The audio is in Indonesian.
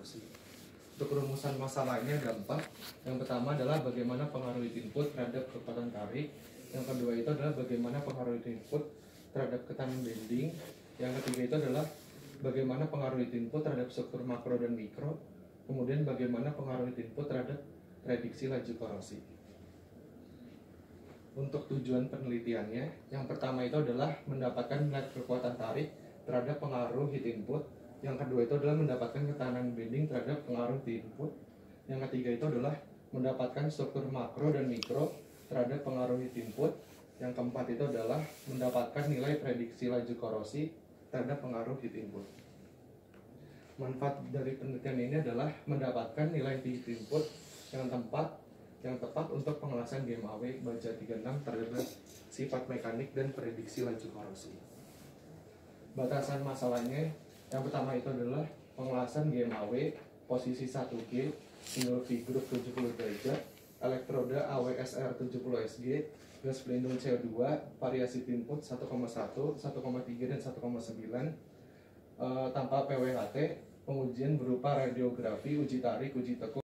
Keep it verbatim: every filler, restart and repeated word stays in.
korosi. Untuk rumusan masalahnya ada empat. Yang pertama adalah bagaimana pengaruh input terhadap kekuatan tarik. Yang kedua itu adalah bagaimana pengaruh input terhadap tekanan bending. Yang ketiga itu adalah bagaimana pengaruh input terhadap struktur makro dan mikro. Kemudian bagaimana pengaruh input terhadap prediksi laju korosi. Untuk tujuan penelitiannya, yang pertama itu adalah mendapatkan nilai kekuatan tarik terhadap pengaruh heat input. Yang kedua itu adalah mendapatkan ketahanan bending terhadap pengaruh heat input. Yang ketiga itu adalah mendapatkan struktur makro dan mikro terhadap pengaruh heat input. Yang keempat itu adalah mendapatkan nilai prediksi laju korosi terhadap pengaruh heat input. Manfaat dari penelitian ini adalah mendapatkan nilai heat input yang tepat yang tepat untuk pengelasan G M A W baja tiga puluh enam terhadap sifat mekanik dan prediksi laju korosi. Batasan masalahnya yang pertama itu adalah pengelasan G M A W posisi satu G, single V group tujuh puluh derajat, elektroda A W S R tujuh puluh S G, gas pelindung C O dua, variasi input satu koma satu, satu koma tiga, dan satu koma sembilan, e, tanpa P W H T, pengujian berupa radiografi, uji tarik, uji tekuk,